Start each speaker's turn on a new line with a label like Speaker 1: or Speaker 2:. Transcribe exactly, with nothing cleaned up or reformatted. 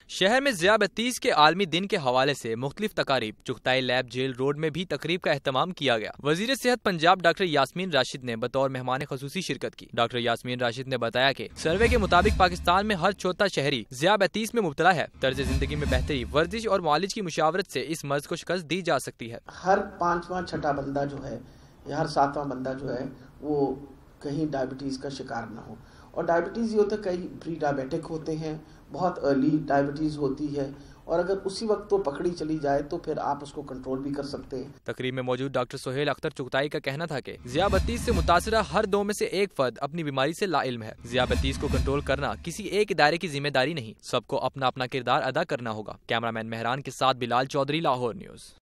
Speaker 1: शहर में ज़ियाबतीस के आलमी दिन के हवाले से मुख्तलिफ तकारीब चुगताई लैब जेल रोड में भी तकरीब का एहतमाम किया गया। वजीर सेहत पंजाब डॉक्टर यास्मीन राशिद ने बतौर मेहमान खसूसी शिरकत की। डॉक्टर यास्मीन राशिद ने बताया कि सर्वे के मुताबिक पाकिस्तान में हर चौथा शहरी ज़ियाबतीस में मुब्तला है। तर्ज जिंदगी में बेहतरी, वर्जिश और मुआलिज की मुशावरत से इस मर्ज को शिकस्त दी जा सकती है।
Speaker 2: हर पांचवा छठा बंदा जो है या हर सातवां बंदा जो है वो कहीं डायबिटीज का शिकार न हो। और डायबिटीज ये होता है, कई प्री डायबिटिक होते हैं, बहुत अर्ली डायबिटीज होती है, और अगर उसी वक्त तो पकड़ी चली जाए तो फिर आप उसको कंट्रोल भी कर सकते हैं।
Speaker 1: तकरीब में मौजूद डॉक्टर सोहेल अख्तर चुगताई का कहना था कि ज़ियाबतीस से मुतासरा हर दो में से एक फर्द अपनी बीमारी से लाइल्म है। ज़ियाबतीस को कंट्रोल करना किसी एक इदारे की जिम्मेदारी नहीं, सबको अपना अपना किरदार अदा करना होगा। कैमरामैन मेहरान के साथ बिलाल चौधरी, लाहौर न्यूज।